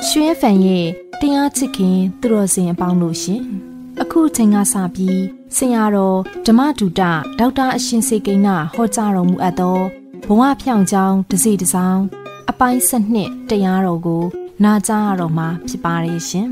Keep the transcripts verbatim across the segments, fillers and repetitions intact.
ရွှေဖန်ရဲ့တရားချစ်ခင်သူတော်စင်အပေါင်းလို့ရှင်အခုချိန်ကစပြီးဆရာတော်ဓမ္မဒုတဒေါက်တာအရှင်စေကိန်းနာဟောကြားတော်မူအပ်သောဘဝဖြောင့်ကြောင်းတစ်စီတစ်စောင်းအပိုင်းစနစ်တရားတော်ကိုနာကြားရတော့မှာဖြစ်ပါတယ်ရှင်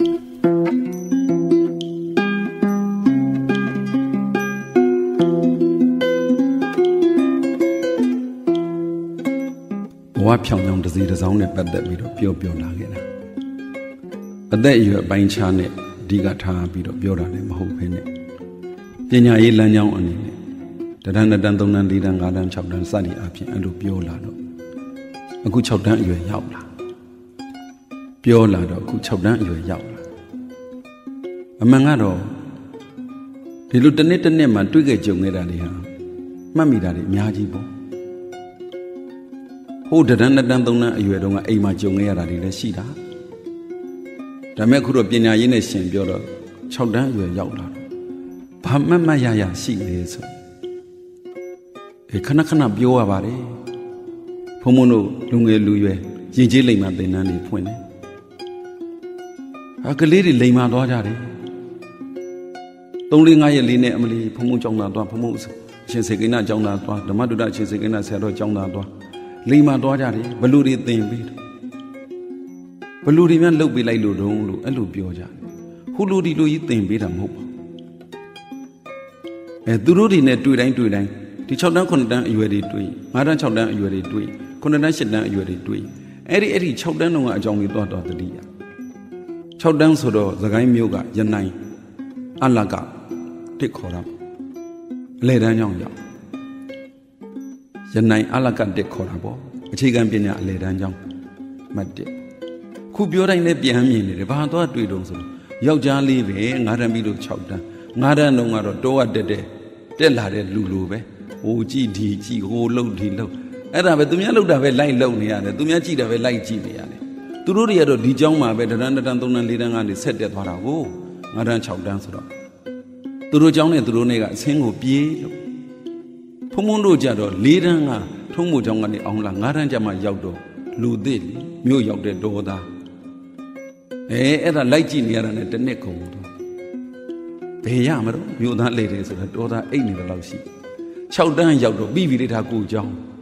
ဘဝဖြောင့်ကြောင်းတစ်စီတစ်စောင်းနဲ့ပတ်သက်ပြီးတော့ပြောပြောလာခဲ့တာအသက်အရွယ်ပိုင်းခြားနဲ့အဓိကထားပြီးတော့ပြောတာလည်းမဟုတ်ဘဲနဲ့ပညာရေးလမ်းကြောင်းအနေနဲ့တဒန်းတန်းသုံးတန်းလေးတန်းငါးတန်းခြောက်တန်းစသည်အပြင်အဲ့လိုပြောလာတော့အခုခြောက်တန်းအရွယ်ရောက်လာပြောလာတော့အခုခြောက်တန်းအရွယ်ရောက်လာအမှန်ကတော့ဒီလိုတစ်နှစ်တစ်နှစ်မှတွေ့ခဲ့ကြုံခဲ့တာတွေဟာမှတ်မိတာတွေအများကြီးပေါ့ဟိုတဒန်းတန်းသုံးတန်းအရွယ်တုန်းကအိမ်မှာကြုံခဲ့ရတာတွေလည်းရှိတာဒါမဲ့အခုတော့ပညာရေးနဲ့ရှင်ပြောတော့ခြောက်တန်းအရွယ်ရောက်လာတော့ဘာမှတ်မှတ်ရရရှိလေဆိုအဲခဏခဏပြောရပါတယ်ဘုံဘုံတို့လူငယ်လူရွယ်ရင်ကျေးလိမ်မာသင်တန်းတွေဖွင့်တယ်အခလေးတွေလိမ်မာသွားကြတယ်သုံးလေးငါးရက်လေးနဲ့အမလီဘုံဘုံကျောင်းသားသွားဘုံဘုံအရှင်စေကိန်းနာကျောင်းသားသွားဓမ္မဒုတအရှင်စေကိန်းနာဆရာတော်ကျောင်းသားသွားလိမ်မာသွားကြတယ်ဘလူတွေသင်ပြီးဘလူတွေများလှုပ်ပေးလိုက်လို့တုံးလို့အဲ့လိုပြောကြတယ်ဟိုလူဒီလူကြီးသင်ပေးတာမဟုတ်ပါဘူးအဲသူတို့တွေနဲ့တွေ့တိုင်းတွေ့တိုင်းဒီခြောက်တန်းခုနှစ်တန်းအရွယ်တွေတွေ့ငါးတန်းခြောက်တန်းအရွယ်တွေတွေ့ခုနှစ်တန်းရှစ်တန်းအရွယ်တွေတွေ့အဲ့ဒီအဲ့ဒီခြောက်တန်းတုန်းကအကြောင်းကြီးသွားတော့တတိယခြောက်တန်းဆိုတော့သခိုင်းမျိုးကရနိုင်အလကတစ်ခေါ်တာအလေတန်းကြောင့်ရောက်ရနိုင်အလကတစ်ခေါ်တာပေါ့အခြေခံပညာအလေတန်းကြောင့်မှတ်တယ်ခုပြောတိုင်းလည်းပြန်မြင်နေတယ်ဘာသွားတွေ့တုံးဆိုယောက်ျားလေးပဲငါးတန်းပြီးလို့ခြောက်တန်းငါးတန်းတုန်းကတော့တောကတက်တက်တက်လာတဲ့လူလိုပဲဟိုကြည့်ဒီကြည့်ဟိုလှုပ်ဒီလှုပ်အဲ့ဒါပဲသူများလှုပ်တာပဲလိုက်လှုပ်နေရတယ်သူများကြည့်တာပဲလိုက်ကြည့်နေရတယ်သူတို့တွေကတော့ဒီเจ้าမှာပဲတန်းတန်းသုံးတန်းလေးတန်းကနေဆက်တက်သွားတာကိုငါးတန်းခြောက်တန်းဆိုတော့သူတို့เจ้าနဲ့သူတို့နဲ့ကအဆင်းကိုပြေးလို့ဖုံဖုံတို့ကြတော့လေးတန်းကထုံးမို့เจ้าကနေအောင်လာငါးတန်းကျမှရောက်တော့လူသစ်မြို့ရောက်တဲ့ဒေါ်သားအဲအဲ့ဒါလိုက်ကြည့်နေရတာနဲ့တစ်နှစ်ကုန်တော့ဘယ်ရမလို့မြို့သားလေတယ်ဆိုတာဒေါ်သားအိတ်နေတယ်လို့ရှိခြောက်တန်းရောက်တော့ပြီးပြီလေဒါကိုเจ้า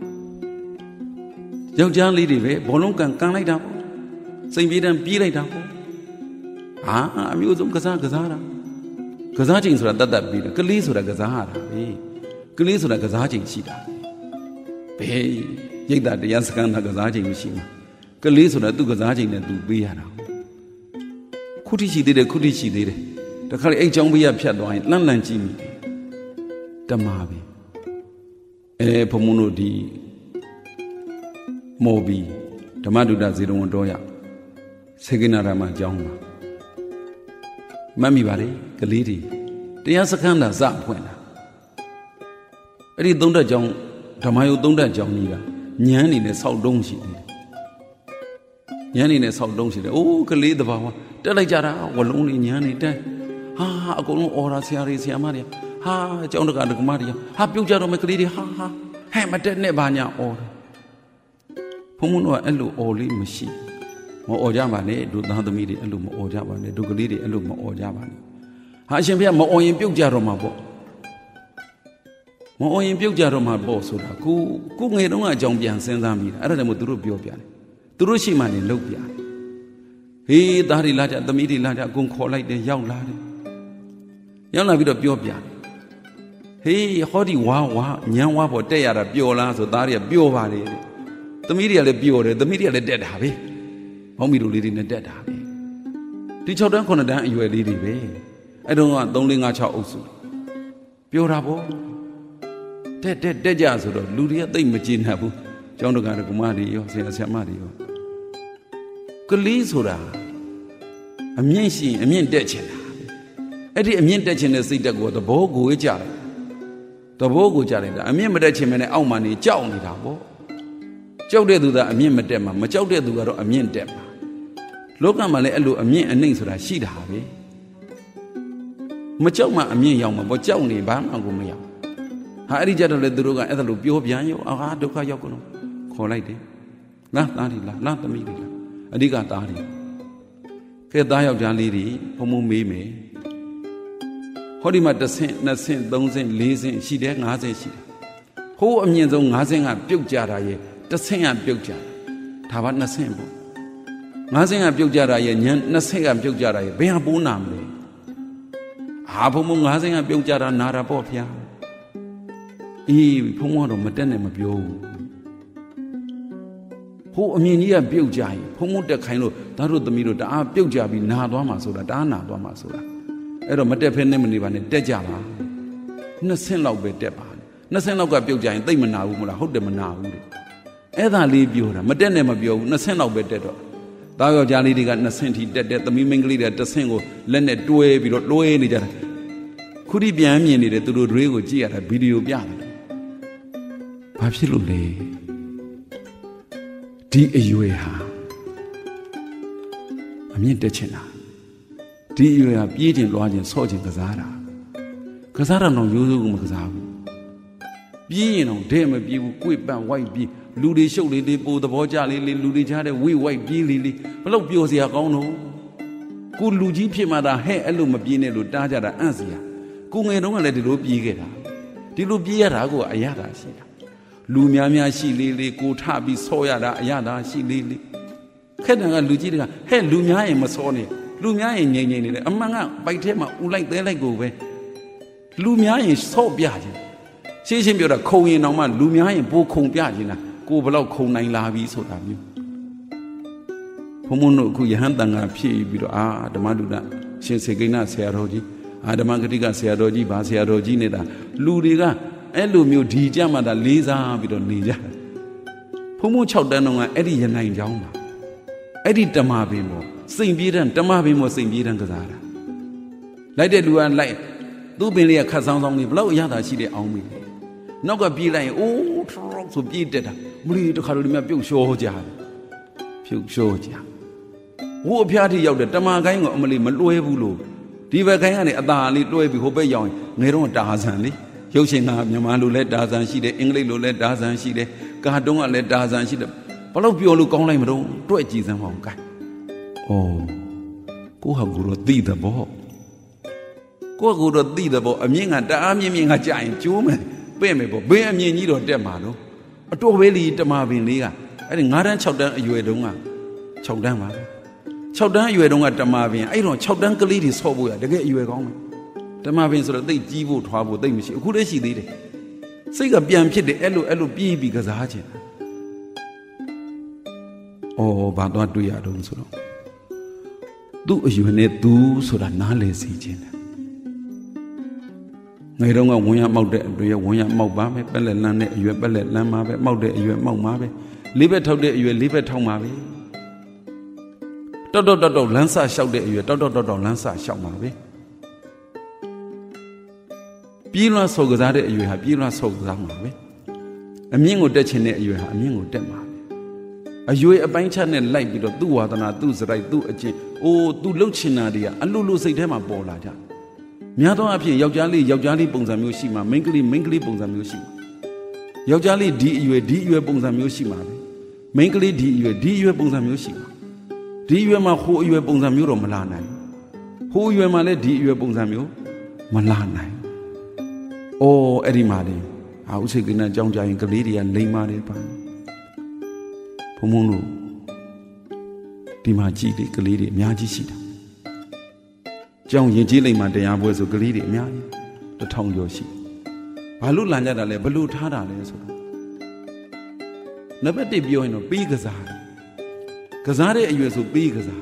ယောက်ျားလေးတွေပဲဘောလုံးကန်ကန်လိုက်တာပေါ့စိန်ပြေးတန်းပြေးလိုက်တာပေါ့ဟာအမျိုးဆုံးကစားကစားတာကစားချိန်ဆိုတာတတ်တတ်ပြီးတယ်ကလေးဆိုတာကစားရတာပဲကလေးဆိုတာကစားချိန်ရှိတာဘယ်ရိတ်တာတရားစခန်းတာကစားချိန်မရှိမှာကလေးဆိုတာသူ့ကစားချိန်နဲ့သူပေးရတာခုထိရှိသေးတယ်ခုထိရှိသေးတယ်တခါလေအိတ်ချောင်းပေးရဖြတ်သွားရင်လန့်လန့်ကြည့်မိတယ်တမပဲအဲဘုံမုံတို့ဒီမော်ဘီဓမ္မဒုတဇေရဝန်တော်ရစေကိနာရမအကြောင်းပါမှတ်မိပါလေကလေးတွေတရားစခန်းတာစဖွင့်တာအဲ့ဒီသုံးတက်ကြောင်းဓမ္မယုတ်သုံးတက်ကြောင်းကြီးကညမ်းနေနဲ့ဆောက်တုံးရှိတယ်ညမ်းနေနဲ့ဆောက်တုံးရှိတယ်အိုးကလေးတဘာဝတက်လိုက်ကြတာဝလုံးလေးညမ်းနေတက်ဟာအကုန်လုံးအော်ရာဆရာတွေဆရာမတွေဟာအကြောင်းတကာဒကမတွေဟာပြုတ်ကြတော့မယ်ကလေးတွေဟာဟာဟဲ့မတက်နဲ့ဘာညာအော်ဖုံဖုံတော့အဲ့လိုအော်လေးမရှိမအော်ကြပါနဲ့တို့သားသမီးတွေအဲ့လိုမအော်ကြပါနဲ့တို့ကလေးတွေအဲ့လိုမအော်ကြပါနဲ့ဟာအရှင်ဘုရားမအော်ရင်ပြုတ်ကြတော့မှာပေါ့မအော်ရင်ပြုတ်ကြတော့မှာပေါ့ဆိုတာကိုကိုငယ်တုန်းကအကြောင်းပြန်စဉ်းစားမိတာအဲ့ဒါလည်းမို့သူတို့ပြောပြတယ်သူတို့ရှိမှလည်းလှုပ်ပြတယ်ဟေးသားတွေလာကြသမီးတွေလာကြအကုန်ခေါ်လိုက်တယ်ရောက်လာတယ်ရောက်လာပြီးတော့ပြောပြတယ်ဟေးဟောဒီဝါဝါညံဝါပေါ်တက်ရတာပျော်လားဆိုသားတွေကပျော်ပါလေသမီးတွေကလည်းပျော်တယ်သမီးတွေကလည်းတက်တာပဲဟောမီတို့လေးတွေနဲ့တက်တာပဲဒီခြောက်တန်းခုနှစ်တန်းအရွယ်လေးတွေပဲအဲ့တော့ကသုံးလေးငါးခြောက်အုပ်စုပျော်တာပေါ့တက်တက်တက်ကြဆိုတော့လူတွေကသိပ်မကျေနပ်ဘူးကျောင်းတကာကမတွေရောဆရာဆရာမတွေရောကလေးဆိုတာအမြင့်ရှိရင်အမြင့်တက်ချင်တာအဲ့ဒီအမြင့်တက်ချင်တဲ့စိတ်တက်ကိုသဘောကိုကြတယ်သဘောကိုကြတယ်ဒါအမြင့်မတက်ချင်မနဲ့အောက်မှာနေကြောက်နေတာပေါ့ကြောက်တဲ့သူကအမြင့်မတက်မှာမကြောက်တဲ့သူကတော့အမြင့်တက်မှာလောကမှာလည်းအဲ့လိုအမြင့်အနှိမ့်ဆိုတာရှိတာပဲမကြောက်မှအမြင့်ရောက်မှာပေါ့ကြောက်နေဘာမှကိုမရောက်ဟာအဲ့ဒီကြတော့လေသူတို့ကအဲ့ဒါလိုပြောပြန်ရောအာဒုက္ခရောက်ကုန်ခေါ်လိုက်တယ်လားသားတွေလားလားသမီးတွေလားအဓိကသားတွေကဲသားယောက်ျားလေးတွေဘုံဘုံမေးမယ်ဟောဒီမှာတစ်ဆင့်နှစ်ဆင့်သုံးဆင့်လေးဆင့်ရှိတယ်ငါးဆင့်ရှိတယ်ဟိုးအမြင့်ဆုံးငါးဆင့်ကပြုတ်ကြတာရဲ့တစ်ဆင့်ကပြုတ်ကြတာဒါပါနှစ်ဆင့်ပေါ့ငါးဆင့်ကပြုတ်ကြတာရဲ့ညနှစ်ဆင့်ကပြုတ်ကြတာရဲ့ဘယ်ဟာပိုးနာမလဲဟာဘုံဘုံငါးဆင့်ကပြုတ်ကြတာနာတာပေါ့ဗျာအေးဘုံဘုံတော့မတက်နဲ့မပြောဘူးဟိုအမြင့်ကြီးကပြုတ်ကြရင်ဘုံဘုံတက်ခိုင်းလို့သားတို့သမီးတို့တအားပြုတ်ကြပြီးနာသွားမှာဆိုတာတအားနာသွားမှာဆိုတာအဲ့တော့မတက်ဖဲနဲ့မနေပါနဲ့တက်ကြပါနှစ်ဆင့်လောက်ပဲတက်ပါနှစ်ဆင့်လောက်ကပြုတ်ကြရင်သိမ့်မနာဘူးမလားဟုတ်တယ်မနာဘူးလေအဲ့ဒါလေးပြောတာမတက်နဲ့မပြောဘူးနှစ်ဆင့်လောက်ပဲတက်တော့သားယောက်ျားလေးတွေကနှစ်ဆင့်ထိတက်တဲ့သမီးမိန်းကလေးတွေတစ်ဆင့်ကိုလက်နဲ့တွဲပြီးတော့တွဲနေကြတာခုထိပြန်မြင်နေတယ်သူတို့တွေကိုကြည့်ရတာဗီဒီယိုပြတယ်ဘာဖြစ်လို့လဲဒီအရွယ်ဟာအမြင့်တက်ချင်တာဒီအရွယ်ဟာပြေးခြင်းလွှားခြင်းဆော့ခြင်းကစားတာကစားတာတော့ရိုးရိုးကမကစားဘူးပြေးရင်တော့တဲ့မပြေးဘူးကိုယ်ပန့်ဝိုက်ပြေးလူတွေရှုပ်လေးလေးပိုသဘောကျလေးလေးလူတွေကြားတဲ့ဝိဝိုက်ပြေးလေးလေးဘလို့ပျော်စရာကောင်းတော့ကိုလူကြီးဖြစ်မှသာဟဲ့အဲ့လိုမပြေးနဲ့လို့တားကြတာအံ့စရာကိုငယ်တုန်းကလည်းဒီလိုပြေးခဲ့တာဒီလိုပြေးရတာကိုအရသာရှိတာလူများများရှိလေးလေးကိုထပြီးဆော့ရတာအရသာရှိလေးလေးခက်တယ်ကလူကြီးတွေကဟဲ့လူများရင်မဆော့နဲ့လူများရင်ငြိမ်ငြိမ်နေတယ်အမှန်ကပိုက်ထဲမှာဦးလိုက်သေးလိုက်ကိုပဲလူများရင်ဆော့ပြခြင်းရှင်းရှင်းပြောတာခုံရင်တော့မှလူများရင်ပိုခုံပြခြင်းလားကိုဘလောက်ခုံနိုင်လာပြီဆိုတာမျိုးဘုံဘုံတို့အခုယဟန်တန်ခါဖြည့်ပြီးတော့အာဓမ္မဒုဒရှင်စေကိဏဆရာတော်ကြီးအာဓမ္မဂတိကဆရာတော်ကြီးဗာဆရာတော်ကြီးနေတာလူတွေကအဲ့လိုမျိုးဒီကြမှာဒါလေးစားပြီးတော့နေကြဘုံဘုံ၆တန်းတော့ကအဲ့ဒီရနိုင်ကြောင်းပါအဲ့ဒီတမပင်ပေါ့စိန်ပြေးတန်းတမပင်ပေါ့စိန်ပြေးတန်းကစားတာလိုက်တဲ့လူကလိုက်သူ့ပင်လေးကခတ်ဆောင်ဆောင်နေဘလောက်အရသာရှိတဲ့အောင်မေးနောက်ကပြေးလိုက်ရင်အိုးထောက်ဆိုပြေးတက်တာမလီတခါလိုဒီမြပြုတ်လျှောကြတယ်ပြုတ်လျှောကြဟိုအဖျားထိရောက်တဲ့တမကိုင်းကအမလီမလွှဲဘူးလို့ဒီဘက်ကိုင်းကနေအသာလေးလွှဲပြီးဟိုဘက်ရောက်ရင်ငယ်တော့တာဇန်လေးရုပ်ရှင်ကမြန်မာလိုလဲတာဇန်ရှိတယ်အင်္ဂလိပ်လိုလဲတာဇန်ရှိတယ်ကာတွန်းကလည်းတာဇန်ရှိတယ်ဘလို့ပြောလို့ကောင်းလိုက်မတော့တွဲ့ကြည့်စမ်းပါဦးကိုင်းဩကိုဟာကိုတော့သိတယ်ပေါ့ကိုကကိုတော့သိတယ်ပေါ့အမြင့်ကတအားမြင့်မြင့်ကကြာရင်ကျိုးမယ်ပဲ့မယ်ပေါ့ဘေးအမြင့်ကြီးတော့တက်မှာတော့အတော်ပဲလီတမပင်လေးကအဲ့ဒီ၅တန်း၆တန်းအရွယ်တုန်းက၆တန်းပါ၆တန်းအရွယ်တုန်းကတမပင်အဲ့တော့၆တန်းကလေးတွေဆော့ဖို့ရတကယ်အရွယ်ကောင်းမယ်တမပင်ဆိုတော့သိကြီးဖို့ထွားဖို့သိမရှိအခုတည်းရှိသေးတယ်စိတ်ကပြန်ဖြစ်တယ်အဲ့လိုအဲ့လိုပြေးပြီးကစားခြင်းအော်ဘာတော့တွေ့ရတော့ဆိုတော့သူ့အရွယ်နဲ့သူဆိုတာနားလည်စီခြင်းတယ်ငယ်တော့ကဝန်းရမောက်တဲ့အတွေ့ဝန်းရမောက်ပါပဲပက်လက်လန်းတဲ့အရွယ်ပက်လက်လန်းပါပဲမောက်တဲ့အရွယ်မောက်ပါပဲလေးဘက်ထောက်တဲ့အရွယ်လေးဘက်ထောက်ပါပဲတောက်တောက်တောက်တောက်လန်းဆလျှောက်တဲ့အရွယ်တောက်တောက်တောက်တောက်လန်းဆလျှောက်ပါပဲပြေးလွှတ်ဆော်ကစားတဲ့အရွယ်ဟာပြေးလွှတ်ဆော်ကစားမှာပဲအမြင့်ကိုတက်ချင်တဲ့အရွယ်ဟာအမြင့်ကိုတက်မှာပဲအရွယ်အပိုင်းချနဲ့လိုက်ပြီးတော့သူ့ဝါသနာသူ့စရိုက်သူ့အကျင့်အိုးသူ့လှုပ်ချင်တာတွေကအလှလှစိတ်ထဲမှာပေါ်လာကြများသောအားဖြင့်ယောက်ျားလေးယောက်ျားလေးပုံစံမျိုးရှိမှာမိန်းကလေးမိန်းကလေးပုံစံမျိုးရှိမှာယောက်ျားလေးဒီအရွယ်ဒီအရွယ်ပုံစံမျိုးရှိမှာပဲမိန်းကလေးဒီအရွယ်ဒီအရွယ်ပုံစံမျိုးရှိမှာဒီအရွယ်မှာဟိုအရွယ်ပုံစံမျိုးတော့မလာနိုင်ဟိုအရွယ်မှာလည်းဒီအရွယ်ပုံစံမျိုးမလာနိုင်အော်အဲ့ဒီမှာလေအာဥစိတ်ကနာကြောင်းကြရင်ကလေးတွေကလိမ့်ပါတယ်ပါဘုံဘုံတို့ဒီမှာကြည့်လေကလေးတွေအများကြီးရှိတာကြောင်းရင်ကြီးလိမ့်မှာတရားပွဲဆိုကလေးတွေအများကြီးတစ်ထောင်ကျော်ရှိဘာလို့လန်ကြတာလဲဘလို့ထားတာလဲဆိုတော့နံပါတ်တစ်ပြောရင်တော့ပေးကစားတယ်ကစားတဲ့အရွယ်ဆိုပေးကစား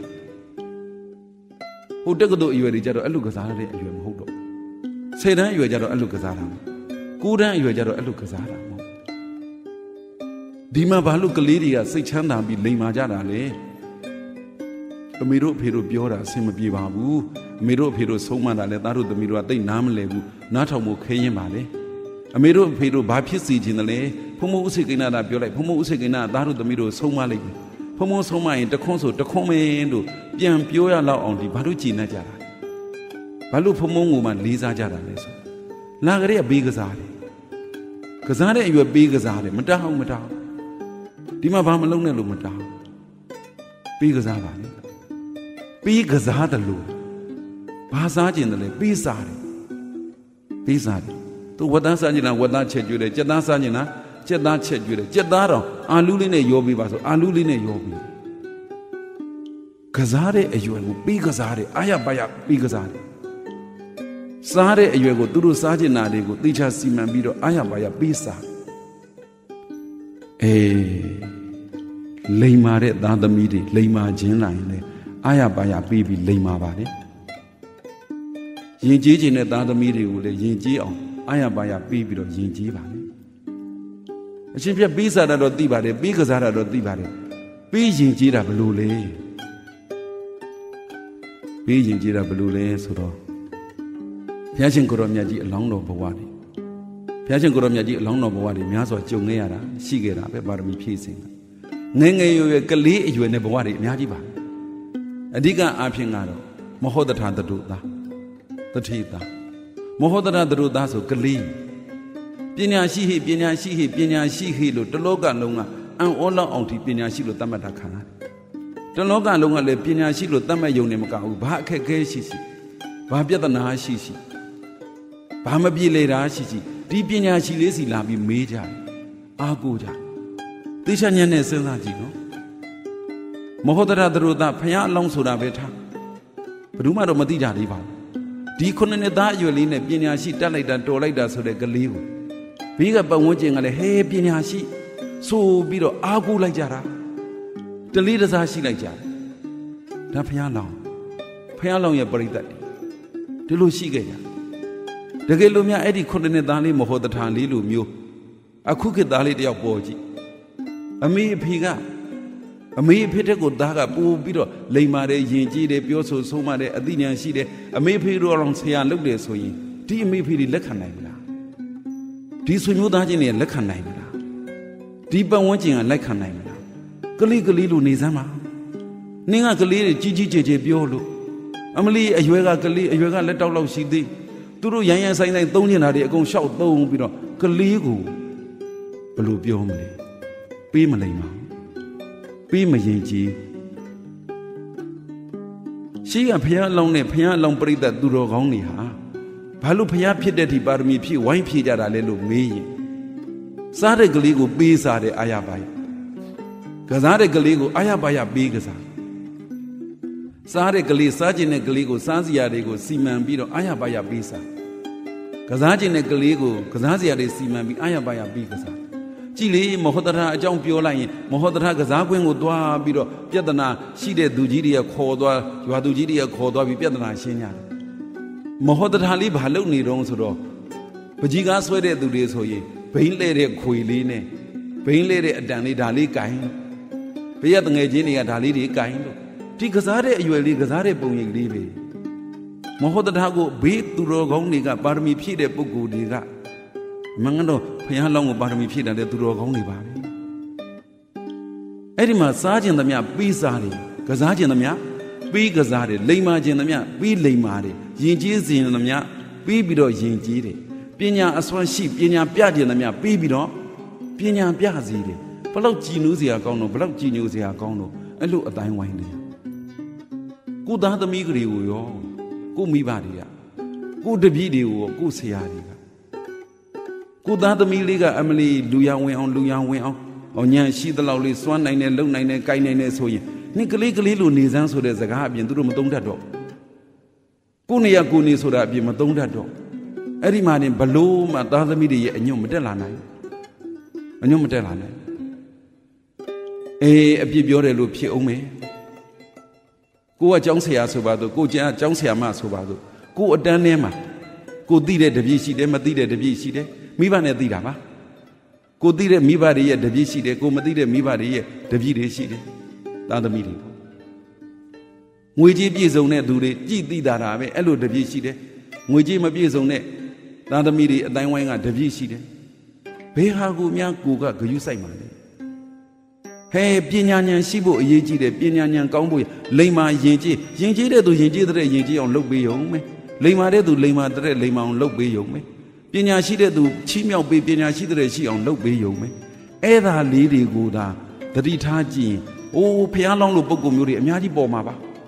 ဟိုတက်ကတူအရွယ်တွေကြတော့အဲ့လိုကစားတဲ့အရွယ်မဟုတ်တော့ဆယ်တန်းအရွယ်ကြတော့အဲ့လိုကစားတာကိုးတန်းအရွယ်ကြတော့အဲ့လိုကစားတာမဟုတ်ဒီမှာဘာလို့ကလေးတွေကစိတ်ချမ်းသာပြီးလိမ်မာကြတာလဲအမေတို့အဖေတို့ပြောတာအဆင်မပြေပါဘူးအမေတို့အဖေတို့ဆုံးမတာလဲသားတို့သမီးတို့ကသိနားမလဲဘူးနားထောင်ဖို့ခဲရင်ပါလေအမေတို့အဖေတို့ဘာဖြစ်စီခြင်းလဲဖုံမိုးဥစိတ်ကိန်းနာပြောလိုက်ဖုံမိုးဥစိတ်ကိန်းနာသားတို့သမီးတို့ဆုံးမလိုက်ပြီဖုံမိုးဆုံးမရင်တခွန်းဆိုတခွန်းမင်းတို့ပြန်ပြောရလောက်အောင်ဒီဘာလို့ကြည်နေကြတာဘာလို့ဖုံမိုးငိုမှလေးစားကြတာလဲဆိုလာကြတဲ့ဘေးကစားတယ်ကစားတဲ့အရွယ်ပေးကစားတယ်မတောင်းမတောင်းဒီမှာဘာမလုံးနဲ့လို့မတောင်းပေးကစားပါလေပေးကစားတယ်လို့ဘာစားကျင်တယ်လဲပေးစားတယ်ပေးစားတယ်သူဝတ်သားစားကျင်တာဝတ်သားချက်ကျွေးတယ်ကြက်သားစားကျင်တာကြက်သားချက်ကျွေးတယ်ကြက်သားတော့အာလူးလေးနဲ့ရောပေးပါဆိုအာလူးလေးနဲ့ရောပေးကစားတဲ့အရွယ်ကိုပေးကစားတယ်အာရပါရပေးကစားတယ်စားတဲ့အရွယ်ကိုသူတို့စားကျင်တာတွေကိုသိချစီမံပြီးတော့အာရပါရပေးစားအေးလိမ္မာတဲ့သားသမီးတွေလိမ္မာခြင်းလာရင်လေအာရပါရပေးပြီးလိမ္မာပါလေယဉ်ကျေးခြင်းတဲ့သားသမီးတွေကိုလည်းယဉ်ကျေးအောင်အာရပါရပေးပြီးတော့ယဉ်ကျေးပါလေအရှင်ပြပေးစားတာတော့သိပါတယ်ပေးကစားတာတော့သိပါတယ်ပေးယဉ်ကျေးတာဘယ်လိုလဲပေးယဉ်ကျေးတာဘယ်လိုလဲဆိုတော့ဘုရားရှင်ကိုရောမြတ်ကြီးအလောင်းတော်ဘဝတွေဘုရားရှင်ကိုရောမြတ်ကြီးအလောင်းတော်ဘဝတွေများစွာကြုံခဲ့ရတာရှိခဲ့တာပဲပါရမီဖြည့်စင်တာငယ်ငယ်ရွယ်ရွယ်ကလေးအရွယ်နဲ့ဘဝတွေအများကြီးပါအဓိကအားဖြင့်ကတော့မဟောတထာတတုသားတတိသားမဟောတထာတတုသားဆိုကလေးပညာရှိဟိပညာရှိဟိပညာရှိဟိလို့တလောကလုံးကအံ့ဩလောက်အောင်ဒီပညာရှိလို့သတ်မှတ်တာခံရတယ်တလောကလုံးကလည်းပညာရှိလို့သတ်မှတ်ယုံနေမကဘူးဘာအခက်အခဲရှိရှိဘာပြဿနာရှိရှိဘာမပြေလေတာရှိရှိဒီပညာရှိလေးစီလာပြီးမေးကြတယ်အားကိုးကြသိချဉာဏ်နဲ့စဉ်းစားကြည့်နော်မဟောတရသရတဖယားအလောင်းဆိုတာပဲထားဘယ်သူမှတော့မသိကြသေးပါဘူးဒီခုနှစ်နှစ်သားအရွယ်လေးနဲ့ပညာရှိတက်လိုက်တာတော်လိုက်တာဆိုတဲ့ကလေးကိုဘေးကပတ်ဝန်းကျင်ကလည်းဟဲပညာရှိဆိုပြီးတော့အားကိုးလိုက်ကြတာတလေးတစားရှိလိုက်ကြတယ်ဒါဖယားလောင်းဖယားလောင်းရဲ့ပရိသတ်ဒီလိုရှိခဲ့ကြတကယ်လို့များအဲ့ဒီခုနှစ်နှစ်သားလေးမဟောတထာလေးလိုမျိုးအခုခေတ်သားလေးတယောက်ပေါ်ကြည့်အမေအဖေကအမေအဖေတဲ့ကိုသားကပို့ပြီးတော့လိမ်မာတယ်ယဉ်ကျေးတယ်ပြောဆိုဆုံးမတယ်အသိဉာဏ်ရှိတယ်အမေဖေတို့အောင်ဆရာလုပ်တယ်ဆိုရင်ဒီအမေဖေတွေလက်ခံနိုင်မလားဒီဆွေမျိုးသားချင်းတွေလက်ခံနိုင်မလားဒီပတ်ဝန်းကျင်ကလက်ခံနိုင်မလားကလေးကလေးလိုနေစမ်းပါနင်းကကလေးတွေကြီးကြီးကျယ်ကျယ်ပြောလို့အမလီအရွယ်ကကလေးအရွယ်ကလက်တောက်လောက်ရှိသေးသူတို့ရန်ရန်ဆိုင်ဆိုင်သုံးနေတာတွေအကုန်ရှောက်သုံးပြီးတော့ကလေးကိုဘယ်လိုပြောမလဲပေးမလိမ့်ပါပေးမရင်ကြီးရှိကဖျားလောင်းနဲ့ဖျားလောင်းပြိတ္တသူတော်ကောင်းတွေဟာဘာလို့ဖျားဖြစ်တဲ့ဒီပါရမီဖြည့်ဝိုင်းဖြည့်ကြတာလဲလို့မေးရင်စားတဲ့ကလေးကိုပေးစားတဲ့အာရပါယကစားတဲ့ကလေးကိုအာရပါယပေးကစားစားတဲ့ကလေးစားခြင်းတဲ့ကလေးကိုစားစရာတွေကိုစီမံပြီးတော့အာရပါယပေးစားကစားခြင်းတဲ့ကလေးကိုကစားစရာတွေစီမံပြီးအာရပါယပေးကစားကြည်လေမဟောတထာအကြောင်းပြောလိုက်ရင်မဟောတထာကစားကွင်းကိုသွားပြီးတော့ပြဿနာရှိတဲ့သူကြီးတွေကခေါ်သွားရွာသူကြီးတွေကခေါ်သွားပြီးပြဿနာရှင်းကြတယ်မဟောတထာလေးဘာလုပ်နေတော့ဆိုတော့ပကြီးကားဆွဲတဲ့သူတွေဆိုရင်ဘိန်းလဲတဲ့ခွေလေးနဲ့ဘိန်းလဲတဲ့အတန်လေးဒါလေးကင်ဘရတငယ်ချင်းတွေကဒါလေးတွေကင်လို့ဒီကစားတဲ့အရွယ်လေးကစားတဲ့ပုံရိပ်လေးပဲမဟောတထာကိုဘေးသူတော်ကောင်းတွေကပါရမီဖြည့်တဲ့ပုဂ္ဂိုလ်တွေကမင်္ဂတော့ဖယားလောင်းကိုပါရမီဖြည့်တယ်သူတော်ကောင်းတွေပါပဲအဲ့ဒီမှာစားခြင်းသမျှပြီးစားတယ်ကစားခြင်းသမျှပြီးကစားတယ်လိမ္မာခြင်းသမျှပြီးလိမ္မာတယ်ယဉ်ကျေးခြင်းသမျှပြီးပြီးတော့ယဉ်ကျေးတယ်ပညာအစွမ်းရှိပညာပြခြင်းသမျှပြီးပြီးတော့ပညာပြစေတယ်ဘလောက်ကြည်နူးစရာကောင်းတော့ဘလောက်ကြည်ညိုစရာကောင်းတော့အဲ့လိုအတိုင်းဝိုင်းတယ်ကိုသားသမီးကလေးကိုရောကိုမိဘတွေကကိုတပည့်တွေကိုရောကိုဆရာတွေကကိုသားသမီးလေးကအမလီလူရဝင်အောင်လူရဝင်အောင်ဟောညံရှိသလောက်လေးစွမ်းနိုင်တယ်လုံနိုင်တယ်ကိုင်နိုင်တယ်ဆိုရင်နှစ်ကလေးကလေးလိုနေစမ်းဆိုတဲ့စကားအပြင်သူတို့မသုံးတတ်တော့ကိုနေရကိုနေဆိုတာအပြင်မသုံးတတ်တော့အဲ့ဒီမှာနေဘလို့မှသားသမီးတွေရဲ့အညွန့်မတက်လာနိုင်အညွန့်မတက်လာနိုင်အေးအပြစ်ပြောတယ်လို့ဖြစ်အောင်မယ်ကိုကကျောင်းဆရာဆိုပါတော့ကိုကျန်ကကျောင်းဆရာမဆိုပါတော့ကိုအတန်းထဲမှာကိုသိတဲ့တပည့်ရှိတယ်မသိတဲ့တပည့်ရှိတယ်မိဘနဲ့သိတာပါကိုသိတဲ့မိဘတွေရဲ့တပည့်ရှိတယ်ကိုမသိတဲ့မိဘတွေရဲ့တပည့်တွေရှိတယ်သားသမီးတွေငွေကြေးပြည့်စုံတဲ့သူတွေကြည်သိတာတာပဲအဲ့လိုတပည့်ရှိတယ်ငွေကြေးမပြည့်စုံတဲ့သားသမီးတွေအတိုင်းဝိုင်းကတပည့်ရှိတယ်ဘယ်ဟာကိုများကိုကဂရုစိုက်မှာလဲဟဲပညာဉာဏ်ရှိဖို့အရေးကြီးတယ်ပညာဉာဏ်ကောင်းဖို့လိမ္မာယဉ်ကျေးယဉ်ကျေးတဲ့သူယဉ်ကျေးတဲ့ယဉ်ကျေးအောင်လုပ်ပေးရုံပဲလိမ္မာတဲ့သူလိမ္မာတဲ့လိမ္မာအောင်လုပ်ပေးရုံပဲပညာရှိတဲ့သူချီးမြှောက်ပေးပညာရှိတဲ့ရှိအောင်လုပ်ပေးရုံပဲအဲ့ဒါလေးတွေကိုသာတတိထားကြည့်ရင်အိုးဖះလောင်းလို့ပုံကုမျိုးတွေအများကြီးပေါ်မှာပါဖ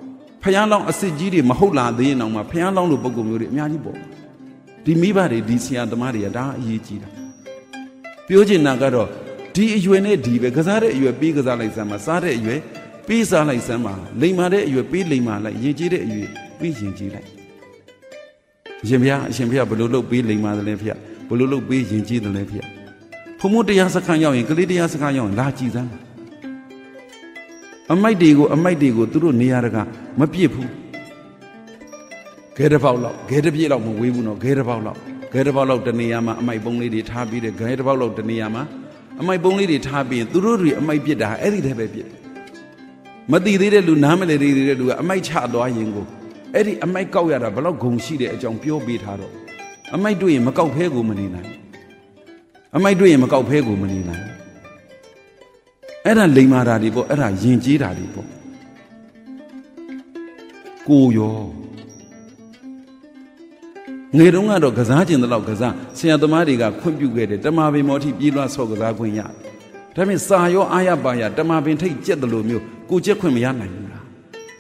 ဖျားလောင်းအစစ်ကြီးတွေမဟုတ်လာသေးရင်တော့မှဖျားလောင်းလိုပုံကုမျိုးတွေအများကြီးပေါ့ဒီမိဘတွေဒီဆရာသမားတွေကဒါအရေးကြီးတာပြောချင်တာကတော့ဒီအရွယ်နဲ့ဒီပဲကစားတဲ့အရွယ်ပေးကစားလိုက်စမ်းမှာစားတဲ့အရွယ်ပေးစားလိုက်စမ်းမှာလိမ်မာတဲ့အရွယ်ပေးလိမ်မာလိုက်ရင်ကြီးတဲ့အရွယ်ပေးရင်ကြီးလိုက်အရှင်ဘုရားအရှင်ဘုရားဘယ်လိုလုပ်ပေးလိမ်မာတယ်လဲဖေဘယ်လိုလုပ်ပေးရင်ကြီးတယ်လဲဖေဖုံမိုးတရားစခန်းရောက်ရင်ကလေးတရားစခန်းရောက်ရင်လာကြည့်စမ်းအမိုက်တွေကိုအမိုက်တွေကိုသူတို့နေရာတကာမပြစ်ဘူးခဲတစ်ပေါက်လောက်ခဲတစ်ပြည့်လောက်မဝေးဘူးနော်ခဲတစ်ပေါက်လောက်ခဲတစ်ပေါက်လောက်တနေရာမှာအမိုက်ပုံးလေးတွေထားပြီးတယ်ခဲတစ်ပေါက်လောက်တနေရာမှာအမိုက်ပုံးလေးတွေထားပြီးရင်သူတို့တွေအမိုက်ပြစ်တာအဲ့ဒီတည်းပဲပြစ်မတိသေးတဲ့လူနားမလည်သေးတဲ့လူကအမိုက်ချသွားရင်ကိုအဲ့ဒီအမိုက်ကောက်ရတာဘလောက်ဂုံရှိတဲ့အကြောင်းပြောပေးထားတော့အမိုက်တွေ့ရင်မကောက်ဖဲကိုမနေနိုင်အမိုက်တွေ့ရင်မကောက်ဖဲကိုမနေနိုင်အဲ့ဒါလိမ်မာတာတွေပေါ့အဲ့ဒါယဉ်ကျေးတာတွေပေါ့ကိုရောငယ်တုန်းကတော့ကစားကျင်တဲ့လောက်ကစားဆရာသမားတွေကခွင့်ပြုခဲ့တယ်တမာပင်မော်ထိပြေးလွှတ်ဆော့ကစားခွင့်ရဒါပေမဲ့စာရောအာရပါရတမာပင်ထိတ်ကြက်တယ်လို့မျိုးကိုကြက်ခွင့်မရနိုင်ဘူးလား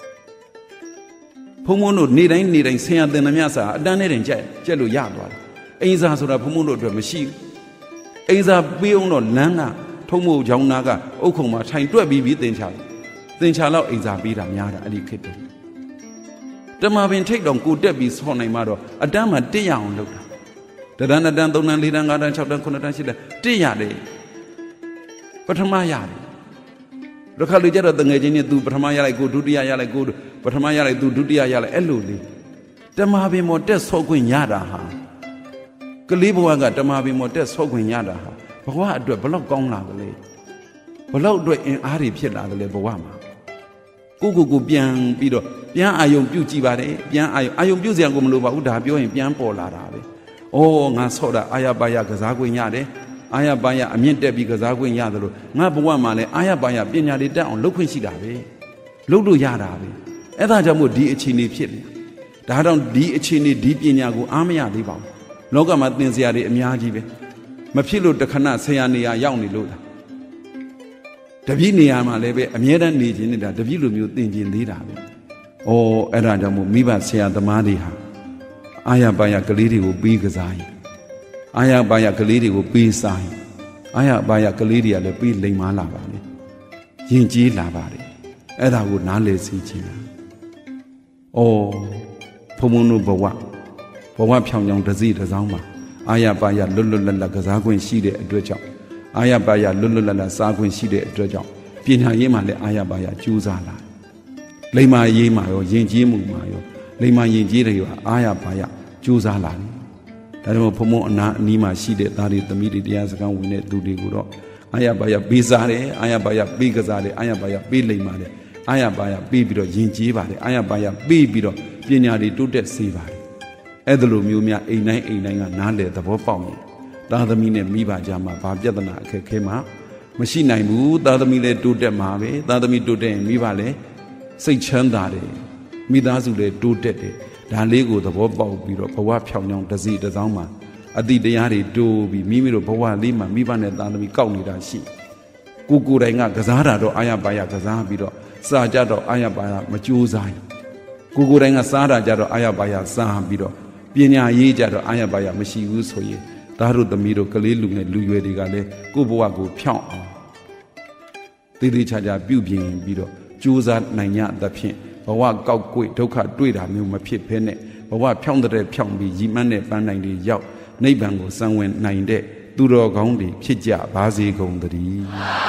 ဖုံဖုံတို့နေတိုင်းနေတိုင်းဆရာသင်သမျှစာအတန်းနဲ့တင်ကြက်ကြက်လို့ရသွားတယ်အိမ်စာဆိုတာဖုံဖုံတို့အတွက်မရှိဘူးအိမ်စာပေးအောင်တော့လမ်းကထုံးမို့ချောင်းနာကအုတ်ခုံမှာထိုင်တွက်ပြီးပြီးသင်ချတယ်သင်ချလောက်အိမ်စာပေးတာများတာအဲ့ဒီခေတ်တည်းတမာပင်ထိတ်တော်ကိုတက်ပြီးဆော့နိုင်မှတော့အတန်းမှာတက်ရအောင်လုပ်တာတဒန်းတန်းသုံးတန်းလေးတန်းငါးတန်းခြောက်တန်းခုနှစ်တန်းရှစ်တန်းတက်ရတယ်ပထမရတယ်ရခလူကြတော့တငယ်ချင်းနဲ့သူပထမရလိုက်ကိုဒုတိယရလိုက်ကိုပထမရလိုက်သူဒုတိယရလိုက်အဲ့လိုလေးတမာပင်မော်တက်ဆော့ခွင့်ရတာဟာကလေးဘဝကတမာပင်မော်တက်ဆော့ခွင့်ရတာဟာဘဝအတွက်ဘလောက်ကောင်းလာကလေးဘလောက်အတွက်အင်အားတွေဖြစ်လာတယ်လေဘဝမှာကိုကိုကိုပြန်ပြီးတော့ပြန်အာယုံပြုတ်ကြည့်ပါတယ်ပြန်အာယုံအာယုံပြုတ်စရာကိုမလိုပါဘူးဒါပြောရင်ပြန်ပေါ်လာတာပဲဩငါဆော့တာအာရပါရကစားခွင့်ရတယ်အာရပါရအမြင့်တက်ပြီးကစားခွင့်ရတယ်လို့ငါဘဝမှာလည်းအာရပါရပညာတွေတက်အောင်လုပ်ခွင့်ရှိတာပဲလုပ်လို့ရတာပဲအဲ့ဒါကြောင့်မို့ဒီအခြေအနေဖြစ်တယ်ဒါတော့ဒီအခြေအနေဒီပညာကိုအားမရသေးပါဘူးလောကမှာသင်စရာတွေအများကြီးပဲမဖြစ်လို့တခဏဆရာနေရာရောက်နေလို့လားတပည့်နေရာမှာလည်းပဲအမြဲတမ်းနေခြင်းနေတာတပည့်လိုမျိုးသင်ခြင်းသေးတာပဲဩအဲ့ဒါကြောင့်မို့မိဘဆရာသမားတွေဟာအာရပါရကလေးတွေကိုပေးကစားရင်အာရပါရကလေးတွေကိုပေးစားရင်အာရပါရကလေးတွေကလည်းပေးလိမ်မာလာပါလေယဉ်ကျေးလာပါတယ်အဲ့ဒါကိုနားလည်စေခြင်းလားဩဘုံဘုံတို့ဘဝဘဝဖြောင်ချောင်တစည်းတစ်စောင်းပါအာရပါရလွတ်လွတ်လပ်လပ်ကစားခွင့်ရှိတဲ့အတွက်ကြောင့်အာရပါရလွတ်လွတ်လပ်လပ်စားခွင့်ရှိတဲ့အတွက်ကြောင့်ပညာရေးမှာလည်းအာရပါရကြိုးစားလာလိမ္မာရေးမှာရောယဉ်ကျေးမှုမှာရောလိမ္မာယဉ်ကျေးတွေဟာအာရပါရကြိုးစားလာတယ်ဒါကြောင့်ဘုံဘုံအနာအနီးမှာရှိတဲ့သားတွေသမီးတွေတရားစကားဝင်တဲ့သူတွေကိုတော့အာရပါရပေးစားတယ်အာရပါရပေးကစားတယ်အာရပါရပေးလိမ္မာတယ်အာရပါရပေးပြီးတော့ယဉ်ကျေးပါတယ်အာရပါရပေးပြီးတော့ပညာတွေတိုးတက်စေပါတယ်အဲ့ဒါလိုမျိုးများအိမ်တိုင်းအိမ်တိုင်းကနားလေသဘောပေါက်ရင်သားသမီးနဲ့မိဘကြားမှာဘာပြဿနာအခက်ခဲမှမရှိနိုင်ဘူးသားသမီးလည်းတိုးတက်မှာပဲသားသမီးတိုးတက်ရင်မိဘလည်းစိတ်ချမ်းသာတယ်မိသားစုလည်းတိုးတက်တယ်ဒါလေးကိုသဘောပေါက်ပြီးတော့ဘဝဖြောင်ချောင်တစ်စီတစ်စောင်းမှာအတိတရားတွေတိုးပြီးမိမိတို့ဘဝလေးမှာမိဘနဲ့သားသမီးကောက်နေတာရှိကိုကိုယ်တိုင်ကကစားတာတော့အာရပါရကစားပြီးတော့စာကြတော့အာရပါရမကြိုးစားကိုကိုယ်တိုင်ကစားတာကြတော့အာရပါရစားပြီးတော့ပညာရေးကြတော့အာရပါရမရှိဘူးဆိုရင်သားတို့သမီးတို့ကလေးလူငယ်လူရွယ်တွေကလည်းကိုယ့်ဘဝကိုဖြောင့်အောင်သေးသေးချာချာပြုပြင်ပြီးတော့ကြိုးစားနိုင်ကြသဖြင့်ဘဝကောက်ကွေ့ဒုက္ခတွေ့တာမျိုးမဖြစ်ဘဲနဲ့ဘဝဖြောင့်တဲ့ဖြောင့်ပြီးရည်မှန်းတဲ့ပန်းနိုင်တွေရောက်နိဗ္ဗာန်ကိုစံဝင်နိုင်တဲ့သူတော်ကောင်းတွေဖြစ်ကြပါစေကုန်သတည်း